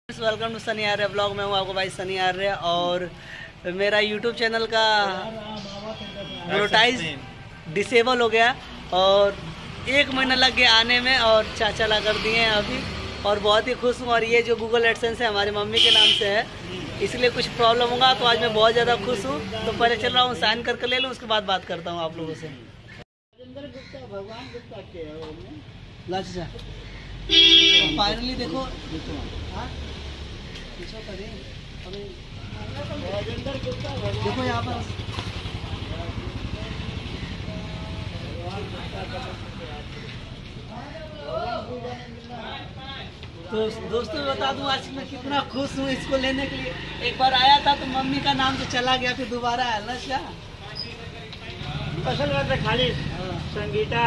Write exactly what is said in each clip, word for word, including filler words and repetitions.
Welcome to Sunny Arya blog में हूँ आपको भाई सनी आर्य। और मेरा यूट्यूब चैनल का मोनेटाइज डिसेबल हो गया और एक महीना लग गया आने में और चाचा ला कर दिए हैं अभी, और बहुत ही खुश हूँ। और ये जो गूगल एडसेंस है हमारी मम्मी के नाम से है, इसलिए कुछ प्रॉब्लम होगा तो आज मैं बहुत ज़्यादा खुश हूँ। तो पहले चल रहा हूँ साइन करके ले लूँ, उसके बाद बात करता हूँ आप लोगों से। फाइनली देखो देखो यहाँ पर तो दोस्तों बता दूं आज मैं कितना खुश हूँ इसको लेने के लिए। एक बार आया था तो मम्मी का नाम से चला गया, फिर दोबारा आया ना क्या पसंद करते खाली संगीता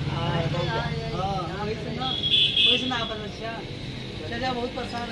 चाचा बहुत परेशान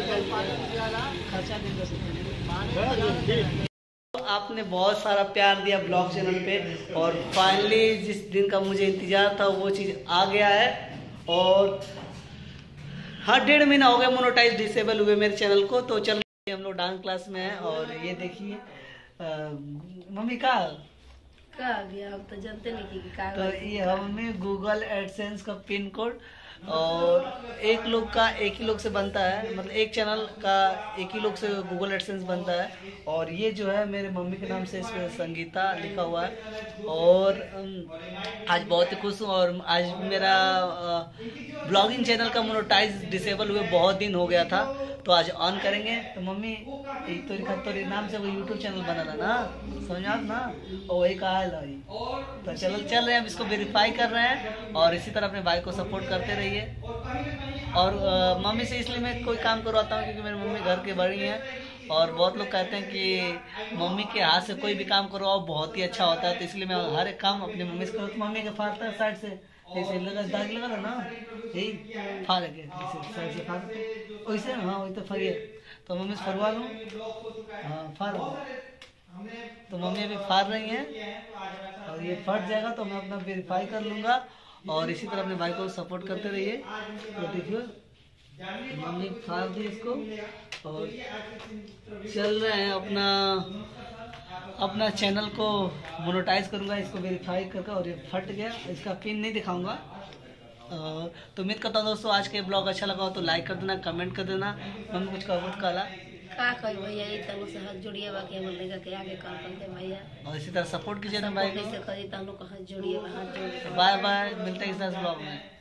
है। आपने बहुत सारा प्यार दिया ब्लॉग चैनल पे और फाइनली जिस दिन का मुझे इंतजार था वो चीज़ आ गया है। और हाँ, डेढ़ महीना हो गया मोनेटाइज डिसेबल हुए मेरे चैनल को। तो चल हम लोग डांस क्लास में हैं और ये देखिए मम्मी का का गया, आप तो जानते नहीं कि का। तो ये हमें गूगल एडसेंस का पिन कोड और एक लोग का एक ही लोग से बनता है, मतलब एक चैनल का एक ही लोग से गूगल एडसेंस बनता है। और ये जो है मेरे मम्मी के नाम से इसमें संगीता लिखा हुआ है। और आज बहुत ही खुश हूँ। और आज मेरा ब्लॉगिंग चैनल का मोनेटाइज डिसेबल हुए बहुत दिन हो गया था, तो आज ऑन करेंगे। तो मम्मी एक तो इकहत्तर नाम से वो यूट्यूब चैनल बना ना, समझ आप ना, और वही कहा है लाई। तो चल चल रहे हैं, अब इसको वेरीफाई कर रहे हैं और इसी तरह अपने भाई को सपोर्ट करते रहिए। और आ, मम्मी से इसलिए मैं कोई काम करवाता हूँ क्योंकि मेरी मम्मी घर की बड़ी हैं और बहुत लोग कहते हैं कि मम्मी के हाथ से कोई भी काम करवाओ बहुत ही अच्छा होता है। तो इसलिए मैं हर एक काम अपनी मम्मी से करता हूँ। मम्मी के फाड़ता है साइड से, ऐसे लगा दाग लगा ना, यही फाड़ के साइड से फाड़ वैसे, हाँ वही तो फरिए। तो मम्मी से फरवा लूँ, हाँ फाड़। तो मम्मी अभी फाड़ रही हैं और ये फट जाएगा तो मैं अपना वेरीफाई कर लूँगा। और इसी तरह अपने भाई को सपोर्ट करते रहिए। तो देखिए मम्मी फाड़ दी इसको और चल रहे हैं अपना अपना चैनल को मोनेटाइज करूँगा, इसको वेरीफाई करके। और ये फट गया, इसका पिन नहीं दिखाऊंगा। तो उम्मीद करता हूँ दोस्तों आज के ब्लॉग अच्छा लगा हो तो लाइक कर देना, कमेंट कर देना। मम्मी कुछ कहा बहुत काला का कही भैया, एक तरह से हाथ जोड़िए बाकी हम लोग के आगे काम करते भैया, और इसी तरह सपोर्ट कीजिए ना भाई को। कैसे करी तो हम लोग का हाथ जोड़िए, हाथ जोड़िए। बाय बाय, मिलते हैं इस ब्लॉग में।